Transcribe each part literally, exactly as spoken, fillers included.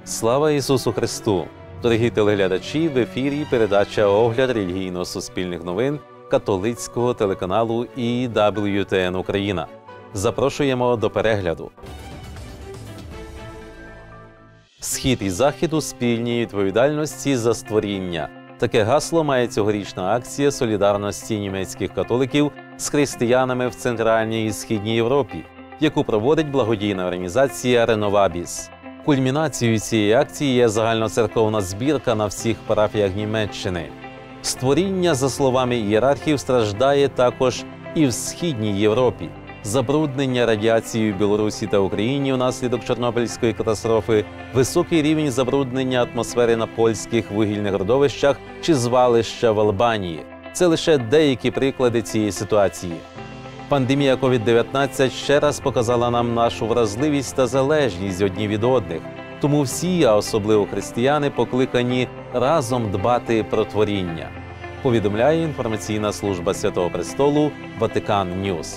Слава Ісусу Христу! Дорогі телеглядачі, в ефірі передача «Огляд релігійно-суспільних новин» католицького телеканалу і дабл ю те ен Україна. Запрошуємо до перегляду. Схід і Захід у спільній відповідальності за створіння. Таке гасло має цьогорічна акція солідарності німецьких католиків з християнами в Центральній і Східній Європі, яку проводить благодійна організація «Реновабіс». Кульмінацією цієї акції є загальноцерковна збірка на всіх парафіях Німеччини. Створіння, за словами ієрархів, страждає також і в Східній Європі. Забруднення радіацією в Білорусі та Україні внаслідок Чорнобильської катастрофи, високий рівень забруднення атмосфери на польських вугільних родовищах чи звалища в Албанії – це лише деякі приклади цієї ситуації. Пандемія ковід дев'ятнадцять ще раз показала нам нашу вразливість та залежність одні від одних. Тому всі, а особливо християни, покликані разом дбати про творіння. Повідомляє інформаційна служба Святого Престолу Ватикан Ньюс.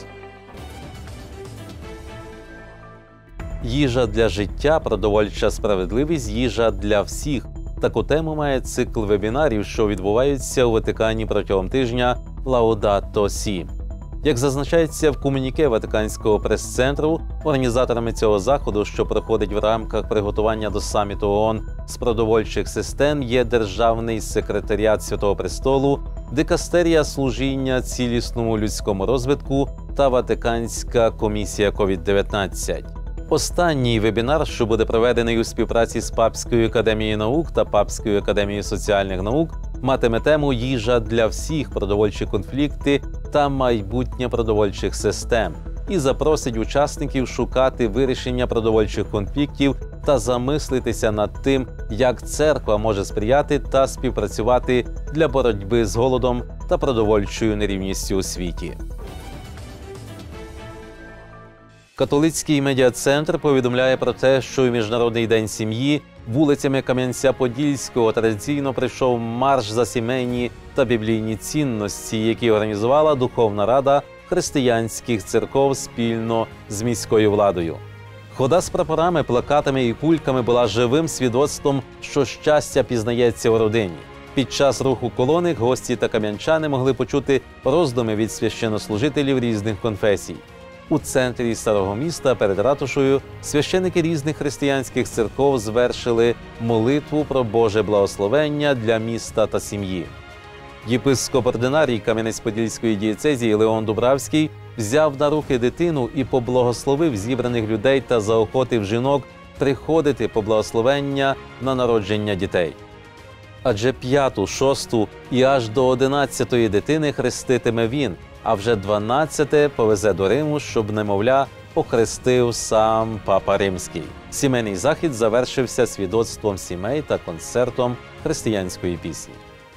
Їжа для життя – продовольча справедливість, їжа для всіх. Таку тему має цикл вебінарів, що відбуваються у Ватикані протягом тижня «Лаудато Сі». Як зазначається в комюніке Ватиканського прес-центру, організаторами цього заходу, що проходить в рамках приготування до саміту ООН з продовольчих систем, є Державний секретаріат Святого Престолу, Дикастерія служіння цілісному людському розвитку та Ватиканська комісія ковід дев'ятнадцять. Останній вебінар, що буде проведений у співпраці з Папською академією наук та Папською академією соціальних наук, матиме тему «Їжа для всіх. Продовольчі конфлікти та майбутнє продовольчих систем» і запросить учасників шукати вирішення продовольчих конфліктів та замислитися над тим, як церква може сприяти та співпрацювати для боротьби з голодом та продовольчою нерівністю у світі. Католицький медіа-центр повідомляє про те, що у Міжнародний день сім'ї вулицями Кам'янця-Подільського традиційно прийшов марш за сімейні та біблійні цінності, які організувала Духовна Рада християнських церков спільно з міською владою. Хода з прапорами, плакатами і кульками була живим свідоцтвом, що щастя пізнається у родині. Під час руху колони гості та кам'янчани могли почути роздуми від священнослужителів різних конфесій. У центрі Старого міста перед ратушею священики різних християнських церков звершили молитву про Боже благословення для міста та сім'ї. Єпископ-ординарій Кам'янець-Подільської дієцезії Леон Дубравський взяв на руки дитину і поблагословив зібраних людей та заохотив жінок приходити по благословення на народження дітей. Адже п'яту, шосту і аж до одинадцятої дитини хреститиме він, а вже дванадцяте повезе до Риму, щоб немовля охрестив сам Папа Римський. Сімейний захід завершився свідоцтвом сімей та концертом християнської пісні.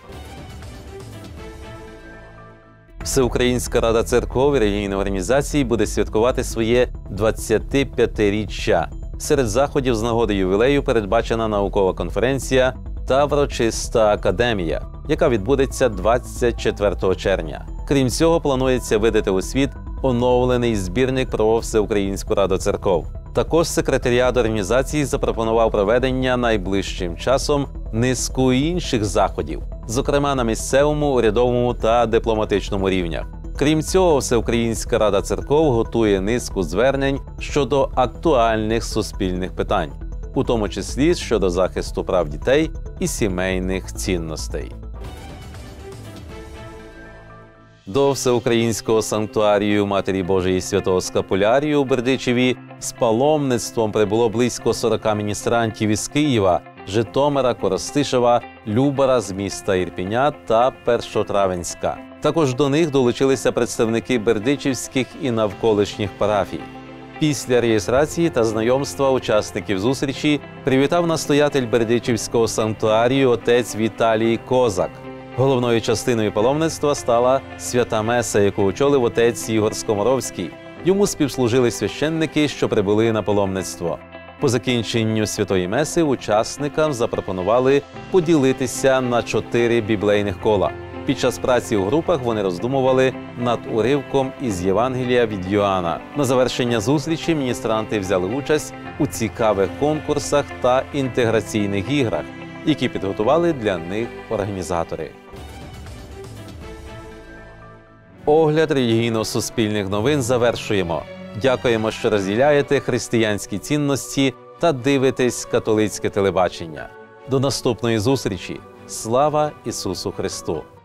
Всеукраїнська рада церков і релігійних організацій буде святкувати своє двадцятип'ятиріччя. Серед заходів з нагоди ювілею передбачена наукова конференція та врочиста академія, яка відбудеться двадцять четвертого червня. Крім цього, планується видати у світ оновлений збірник про Всеукраїнську раду церков. Також секретаріат організації запропонував проведення найближчим часом низку інших заходів, зокрема на місцевому, урядовому та дипломатичному рівнях. Крім цього, Всеукраїнська рада церков готує низку звернень щодо актуальних суспільних питань, у тому числі щодо захисту прав дітей і сімейних цінностей. До Всеукраїнського санктуарію Матері Божої Святого Скапулярію у Бердичеві з паломництвом прибуло близько сорока міністрантів із Києва, Житомира, Коростишева, Любара з міста Ірпеня та Першотравенська. Також до них долучилися представники бердичівських і навколишніх парафій. Після реєстрації та знайомства учасників зустрічі привітав настоятель Бердичівського санктуарію отець Віталій Козак. Головною частиною паломництва стала свята меса, яку очолив отець Ігор Скоморовський. Йому співслужили священники, що прибули на паломництво. По закінченню святої меси учасникам запропонували поділитися на чотири біблейних кола. Під час праці у групах вони роздумували над уривком із Євангелія від Йоанна. На завершення зустрічі міністранти взяли участь у цікавих конкурсах та інтеграційних іграх, які підготували для них організатори. Огляд релігійно-суспільних новин завершуємо. Дякуємо, що розділяєте християнські цінності та дивитесь католицьке телебачення. До наступної зустрічі! Слава Ісусу Христу!